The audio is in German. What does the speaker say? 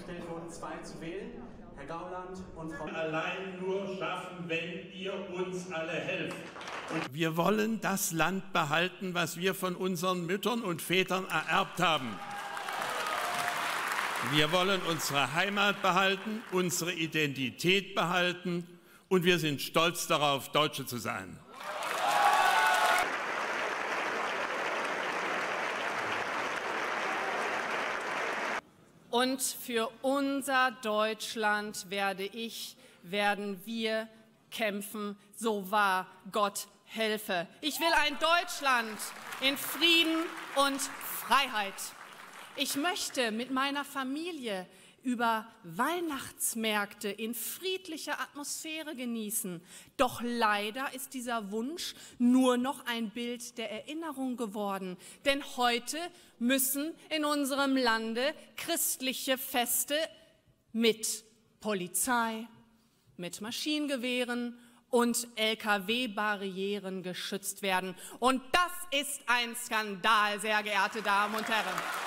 gestellt wurden, 2 zu wählen. Herr Gauland und Frau... Allein nur schaffen, wenn ihr uns alle helft. Wir wollen das Land behalten, was wir von unseren Müttern und Vätern ererbt haben. Wir wollen unsere Heimat behalten, unsere Identität behalten und wir sind stolz darauf, Deutsche zu sein. Und für unser Deutschland werden wir kämpfen, so wahr Gott helfe. Ich will ein Deutschland in Frieden und Freiheit. Ich möchte mit meiner Familie über Weihnachtsmärkte in friedlicher Atmosphäre genießen. Doch leider ist dieser Wunsch nur noch ein Bild der Erinnerung geworden. Denn heute müssen in unserem Lande christliche Feste mit Polizei, mit Maschinengewehren und LKW-Barrieren geschützt werden. Und das ist ein Skandal, sehr geehrte Damen und Herren.